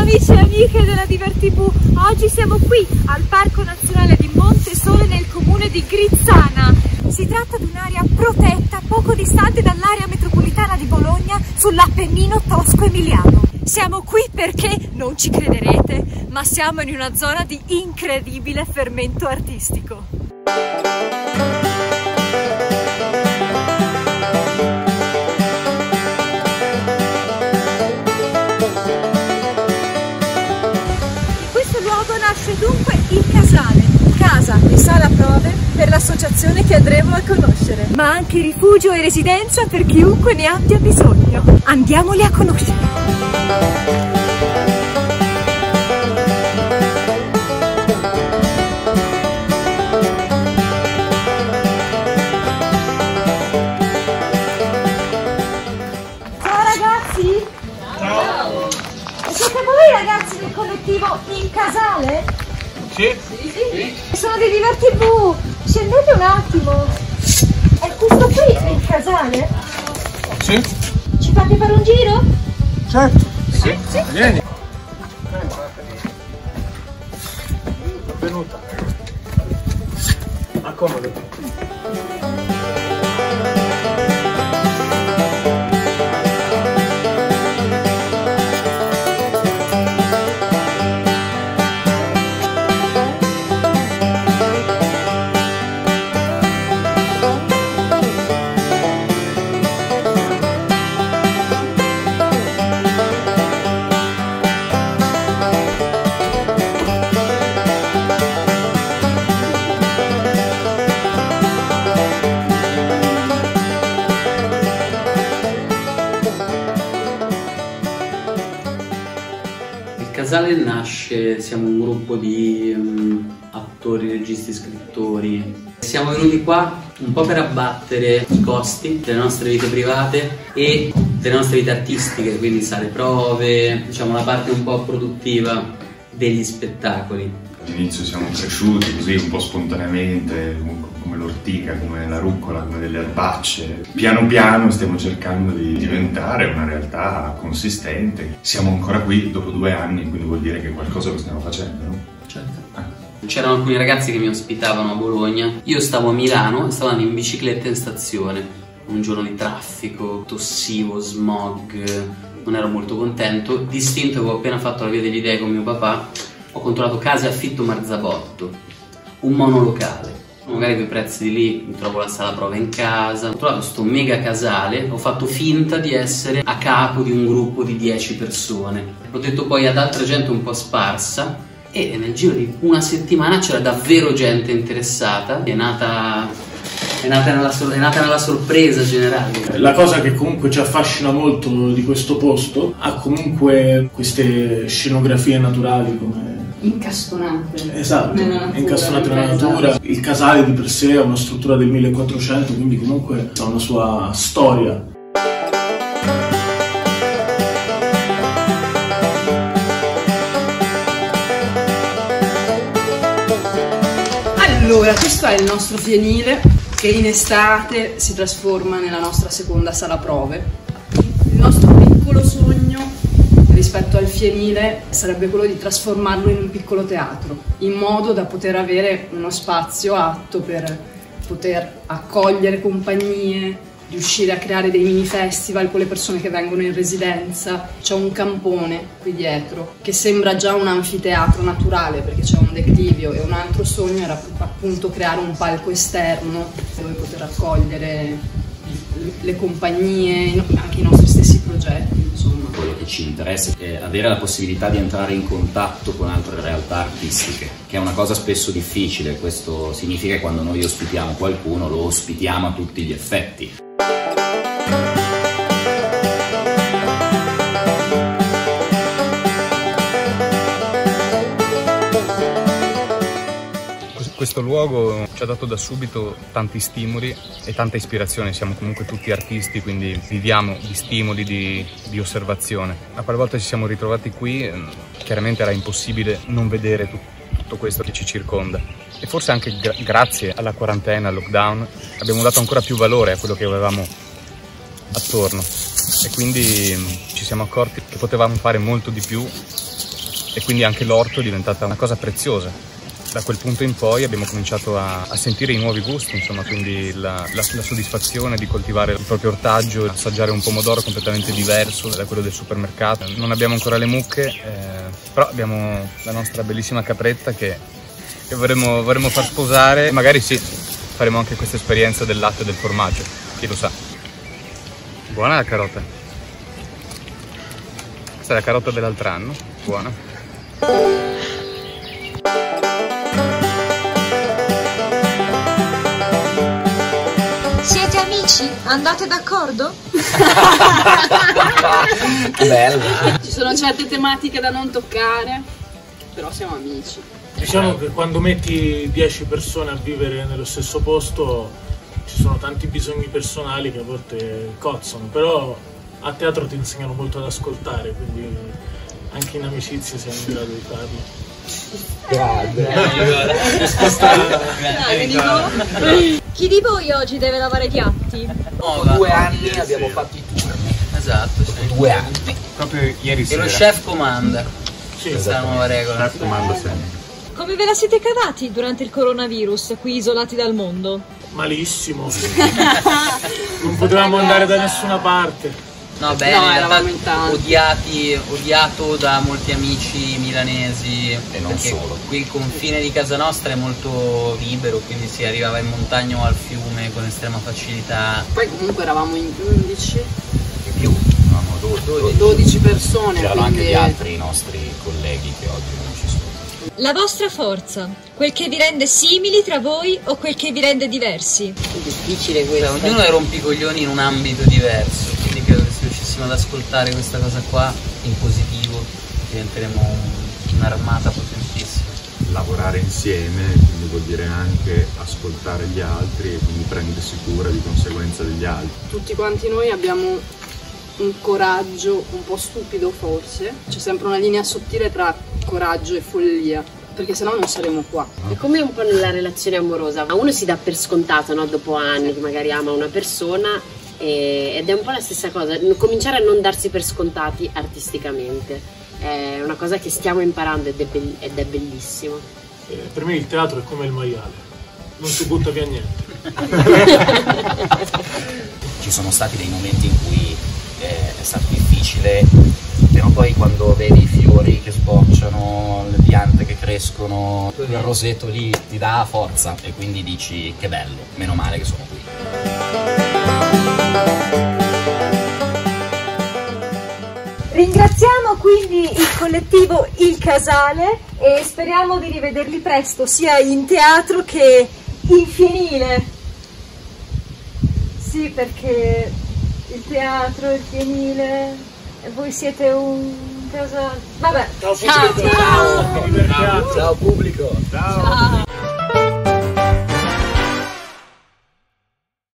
amici e amiche della DiverTV, oggi siamo qui al Parco Nazionale di Monte Sole nel comune di Grizzana. Si tratta di un'area protetta poco distante dall'area metropolitana di Bologna sull'Appennino tosco-emiliano. Siamo qui perché, non ci crederete, ma siamo in una zona di incredibile fermento artistico. Nasce dunque il Casale, casa e sala prove per l'associazione che andremo a conoscere, ma anche rifugio e residenza per chiunque ne abbia bisogno. Andiamoli a conoscere. Ciao ragazzi! Ciao! E siete voi ragazzi del collettivo Il Casale? Sì. Sono di DiverTV, scendete un attimo. È questo qui il casale? Sì. Ci fate fare un giro? Certo. Sì. Vieni. Benvenuta. Accomodati. Il Casale nasce, siamo un gruppo di attori, registi, scrittori. Siamo venuti qua un po' per abbattere i costi delle nostre vite private e delle nostre vite artistiche, quindi sale prove, diciamo la parte un po' produttiva degli spettacoli. All'inizio siamo cresciuti così un po' spontaneamente, come l'ortica, come la rucola, come delle erbacce. Piano piano stiamo cercando di diventare una realtà consistente. Siamo ancora qui dopo 2 anni, quindi vuol dire che qualcosa lo stiamo facendo, no? Certo. C'erano alcuni ragazzi che mi ospitavano a Bologna. Io stavo a Milano e stavo andando in bicicletta in stazione. Un giorno di traffico, tossivo, smog, non ero molto contento. Distinto, avevo appena fatto la via degli dei con mio papà. Ho controllato case affitto Marzabotto, un monolocale. Magari quei prezzi di lì, mi trovo la sala prova in casa. Ho trovato sto mega casale, ho fatto finta di essere a capo di un gruppo di 10 persone. L'ho detto poi ad altra gente un po' sparsa e nel giro di una settimana c'era davvero gente interessata. È nata nella sorpresa generale. La cosa che comunque ci affascina molto di questo posto ha comunque queste scenografie naturali come incastonate. Esatto, incastonate nella natura. Il casale di per sé è una struttura del 1400, quindi comunque ha una sua storia. Allora, questo è il nostro fienile che in estate si trasforma nella nostra seconda sala prove. Il nostro piccolo sogno rispetto al fienile sarebbe quello di trasformarlo in un piccolo teatro, in modo da poter avere uno spazio atto per poter accogliere compagnie, riuscire a creare dei mini festival con le persone che vengono in residenza. C'è un campone qui dietro che sembra già un anfiteatro naturale perché c'è un declivio, e un altro sogno era appunto creare un palco esterno dove poter accogliere le compagnie, anche i nostri stessi progetti, insomma. Quello che ci interessa è avere la possibilità di entrare in contatto con altre realtà artistiche, che è una cosa spesso difficile. Questo significa che quando noi ospitiamo qualcuno lo ospitiamo a tutti gli effetti. Questo luogo ci ha dato da subito tanti stimoli e tanta ispirazione. Siamo comunque tutti artisti, quindi viviamo di stimoli, di osservazione. Ma quella volta ci siamo ritrovati qui, chiaramente era impossibile non vedere tutto questo che ci circonda. E forse anche grazie alla quarantena, al lockdown, abbiamo dato ancora più valore a quello che avevamo attorno. E quindi ci siamo accorti che potevamo fare molto di più e quindi anche l'orto è diventata una cosa preziosa. Da quel punto in poi abbiamo cominciato a sentire i nuovi gusti, insomma, quindi la soddisfazione di coltivare il proprio ortaggio, assaggiare un pomodoro completamente diverso da quello del supermercato. Non abbiamo ancora le mucche, però abbiamo la nostra bellissima capretta che vorremmo far sposare. Magari sì, faremo anche questa esperienza del latte e del formaggio, chi lo sa. Buona la carota. Questa è la carota dell'altro anno, buona. Siete amici? Andate d'accordo? Bella. Ci sono certe tematiche da non toccare, però siamo amici. Diciamo che quando metti 10 persone a vivere nello stesso posto ci sono tanti bisogni personali che a volte cozzano, però a teatro ti insegnano molto ad ascoltare, quindi anche in amicizia siamo in grado di farlo. Chi di voi oggi deve lavare i piatti? No, 2 anni abbiamo fatto i turni. esatto, sì. 2 anni. Proprio ieri E sera. lo chef comanda. Sì, Questa è la nuova regola. Chef comanda sempre. Come ve la siete cavati durante il coronavirus, qui isolati dal mondo? malissimo. Non potevamo andare da nessuna parte. No, bene, No, in eravamo in realtà tanti. odiato da molti amici milanesi. E non perché solo. Qui il confine di casa nostra è molto libero, quindi si arrivava in montagna o al fiume con estrema facilità. Poi comunque eravamo in 11, In più, eravamo 12 persone. C'erano anche quindi gli altri nostri colleghi che oggi non ci sono. La vostra forza, quel che vi rende simili tra voi o quel che vi rende diversi? Difficile Cioè, questo. ognuno è rompicoglioni in un ambito diverso, quindi credo che se riuscissimo ad ascoltare questa cosa qua in positivo diventeremo un'armata potentissima. Lavorare insieme, quindi vuol dire anche ascoltare gli altri e quindi prendersi cura di conseguenza degli altri. tutti quanti noi abbiamo un coraggio un po' stupido forse, c'è sempre una linea sottile tra coraggio e follia, perché sennò non saremo qua. È come un po' nella relazione amorosa, uno si dà per scontato, no? Dopo anni che magari ama una persona ed è un po' la stessa cosa, cominciare a non darsi per scontati artisticamente, è una cosa che stiamo imparando ed è bellissimo. Per me il teatro è come il maiale, non si butta via niente. Ci sono stati dei momenti in cui è stato difficile, però poi quando vedi i fiori che sbocciano, le piante che crescono, il roseto lì ti dà forza e quindi dici che bello, meno male che sono qui. Ringraziamo quindi il collettivo Il Casale e speriamo di rivederli presto sia in teatro che in fienile. Sì, perché il teatro, il fienile e voi siete un casale. Vabbè. Ciao pubblico! Ciao pubblico! Ciao!